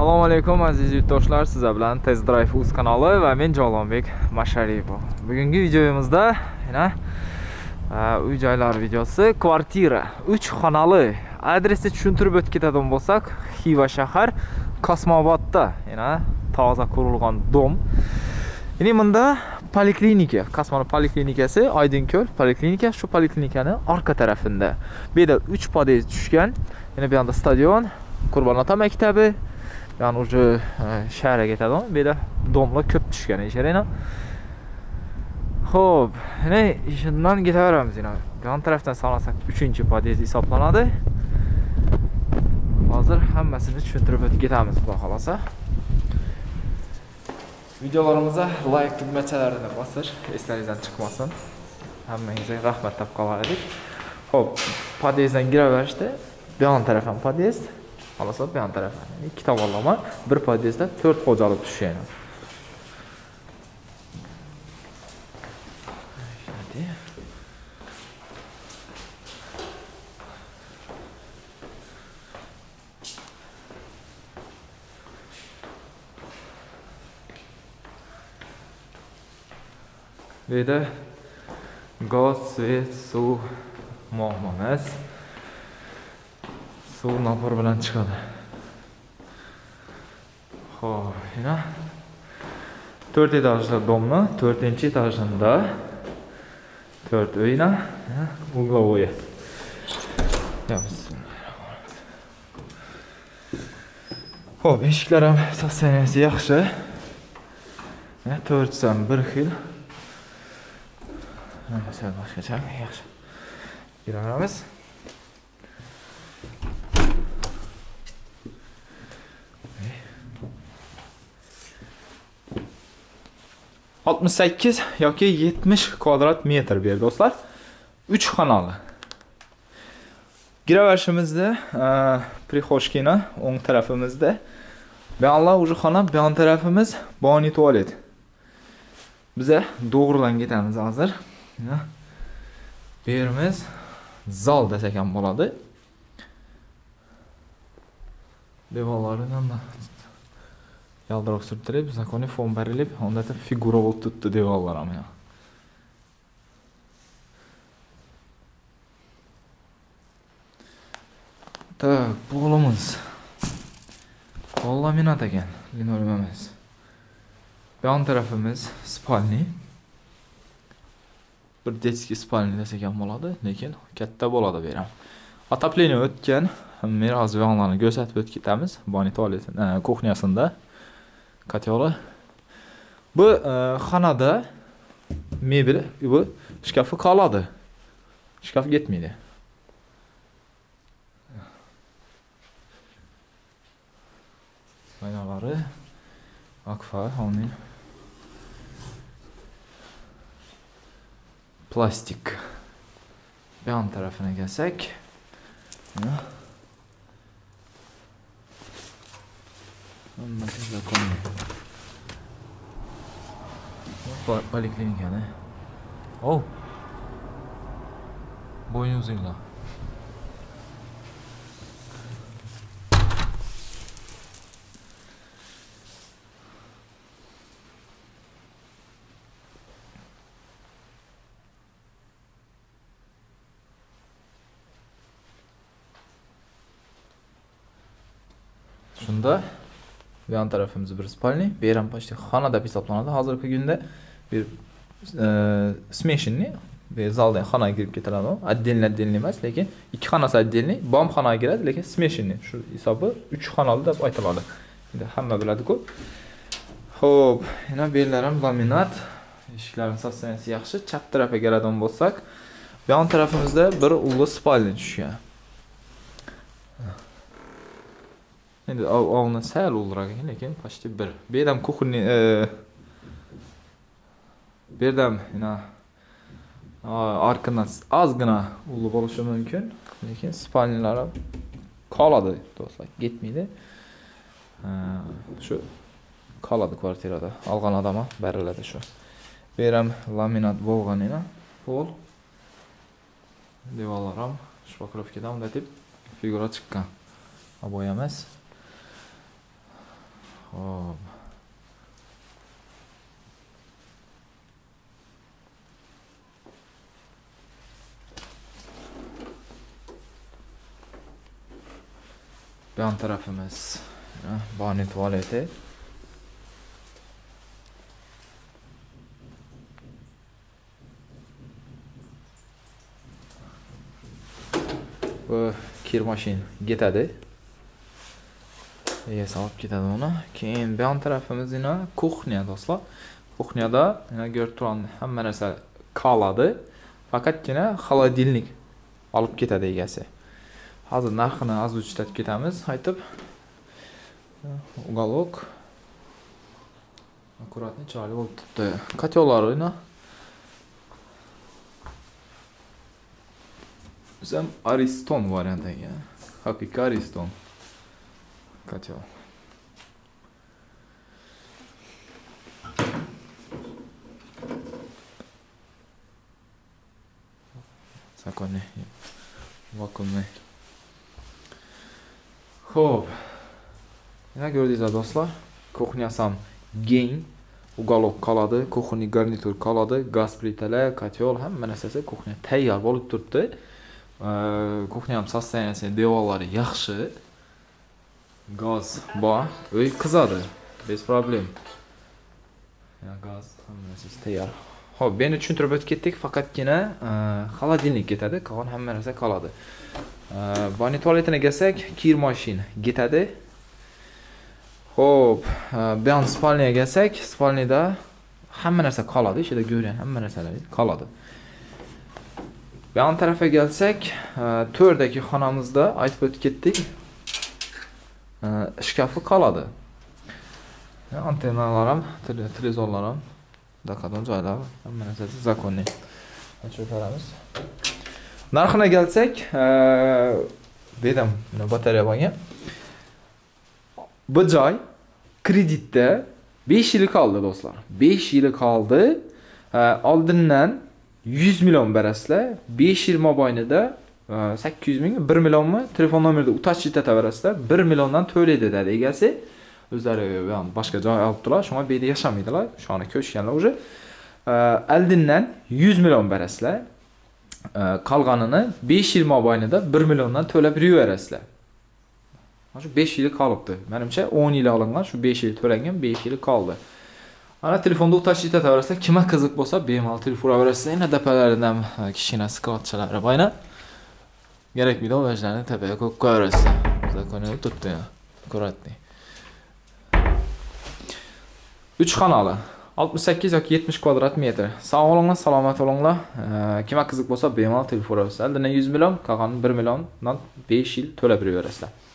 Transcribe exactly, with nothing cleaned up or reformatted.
Assalomu alaykum aziz yurtdoshlar, sizlar bilan Test Drive uz kanali va men Jalolbek Masharipov. Bugungi videomizda yana uy joylar videosi, kvartira uch xonali. Adresni tushuntirib o'tib ketadigan bo'lsak, Xiva shahar Kosmobodda, yana toza qurilgan dom. Ya'ni bunda poliklinika, Kosmonov poliklinikasi, Aydinko'l poliklinika, shu poliklinikani orqa tarafida. Bu yerda uch podez tushgan. Yana bu yerda stadion, Qurbon ota maktabi, yani o'sha shaharga ketadigan. Bu yerda domlar ko'p tushgan eshara. Xo'p, yana shundan ketaveramiz yana. Yon tarafdan sanasak uchinchi podez hisoblanadi. Hozir hammasini tushuntirib o'tib ketamiz, xudo xolasa. Videolarimizga like tugmachalarini bosish eslaringizdan chiqmasin. Hammangizga rahmat deb qolar edik. Xo'p, podezdan kiraverishdi. Bu yon taraf ham podez. Xolasa bu yon taraf. Ikki tomonlama bir podezda to'rt xo'jalik tushgan. Bu yerda gaz, svet, suv muammomiz. Suv napor bilan chiqadi. Xo'p, yana to'rt etajli domni, to'rtinchi etajida to'rt uyna, uglovoy. Xo'p, eshiklar ham sostaniyasi yaxshi. to'rtdan bir xil. Mesela boshqacha yaxshi. Kiraveramiz. oltmish sakkiz yoki yetmish kvadrat metr ber do'stlar. uch xonali. Kiraverishimizda prixoshkina o'ng tarafimizda. Bu yoqlar o'sha xona, bu yon tarafimiz boni tualet. Biza to'g'ridan ketamiz hozir. Bu yerimiz zal desak ham bo'ladi. Devorlari ham yaldiroq surtilib, zakoni fon berilib, onda da figura bo'lib tutdi devorlar ham ya. Tak, polimiz. Pol laminat ekan, linoleum emas. Bu yon tarafimiz spalni. Bir detskiy spalni desak ham bo'ladi, lekin katta bo'ladi bu ham. Otopleniya o'tgan, meros vanlarni ko'rsatib o'tib ketamiz. Boni tualet, kuxnyasida kotyola. Bu xonada mebel, bu shkafi qoladi. Shkaf ketmaydi. Oynalari akfa, onun plastik. Bu yan tarafına gelsek. Poliklinika ne? Oh. Boyun uzunla. Shunda bu yan tarafımız bir spalni, bu yer ham почти xona deb hisoblanadi. Hozirgi kunda bir smeshinni, bu zaldan xonaga kirib ketiladi. Отдельно отдельно emas, lekin ikki xonasi отдельно, bom xonaga kiradi, lekin smeshinni. Shu hisobi uch xonali deb aytiladi. Endi hamma biladi-ku. Xo'p, yana bu yerlar ham laminat. Eshiklarning sostaniyasi yaxshi. Chap tarafga keladigan bo'lsak, bu yon tarafimizda bir ulli spalni tushgan. Endi ovni sal ulroq ekan, lekin почти bir. Bu yerda ham kuxni bu yerda ham yana arkadan ozgina uli bo'lishi mumkin, lekin spalnilar ham qoladi do'stlar, ketmaydi. Shu qoladi kvartirada. Olgan odam ham beriladi shu. Bu yer ham laminat bo'lgan yana, pol. Devorlar ham shpakrovkadan deb figura chiqqan. Oboya emas. Hop. Bu yan tarafımız banyo tuvaleti. Bu kir mashin ketadi. Ega solib ketadi uni. Keyin bu yan tarafimiz yine kuxnya do'stlar. Kuxnyada yana ko'rib turgan hamma narsa qoladi. Faqatgina xolodilnik olib ketadi egasi. Hozir narxini oзвучитib ketamiz, aytib. Uголок. Аккуратно chiroyli bo'lib turibdi. Katyolari yine. Bizim Ariston variantı ya. Hakiki Ariston. Kaçıyor. Sakone. Vakumlu. Hop. Yine gördüğünüz dostlar. Kuxnyasam gain. Uголок qoladi, kuxni garnitur qoladi, gaz plitalar, katyol hamma narsasi kuxnya tayyor bo'lib turibdi. Kuxnya ham sostoyaniyasi, devorlari yaxshi. Gaz bor, uy qizadi. Bez problem. Ya gaz hamma narsasi tayyor. Xo'p, beni tushuntirib o'tib ketdik, faqatgina xolodilnik ketadi, qolgan hamma narsa qoladi. Banyo tualetini kelsak, kir mashin ketadi. Hop, bu yon spalniyaga kelsak, spalniyada hamma narsa qoladi, ichida ko'rgan hamma narsalar qoladi. Bu yon tarafga kelsak, to'rdagi xonamizda aytib o'tib ketdik. Shkafi qoladi. Antennalar ham, televizorlar ham, daqadan joylar, hamma narsasi zakonniy. Ochib ko'ramiz. Narxina kelsak, bedam, mana batareya bo'lgan. Bu joy kreditda besh yil qoldi do'stlar. besh yil qoldi. Oldindan yuz million berasizlar. besh yil mobaynida sakkiz yuz ming, bir millionmi telefon nomerida utashib ketaverasizlar. bir milliondan to'laydi dedi egasi. O'zlari boshqa joy olib turlar, shunga bu yerda yashamaydilar. Shu ana ko'chganlar уже. Oldindan yuz million berasizlar. Qolganini besh yil mobaynida bir milliondan to'lab yuraverasizlar. Shu besh yil qolibdi. Menimcha o'n yil olingan, shu besh yil to'langan, besh yil qoldi. Ana telefonda o'tashib ketaverasizlar, kimga qiziq bo'lsa, bemalol telefon uraverasizlar. Yana dapalaridan kichkina skotchalari boyna. Kerakmidi ovojlarni tepaga qo'yib qo'yaverasizlar. Zakonniy turibdi. Akkuratniy. uch xonali, oltmish sakkiz yoki yetmish kvadrat metr. Sog' bo'linglar, salomat bo'linglar. Kimga qiziq bo'lsa, bemalol telefon uraverasizlar. Aldidan yuz million, qolgan bir milliondan besh yil to'lab yuraverasizlar.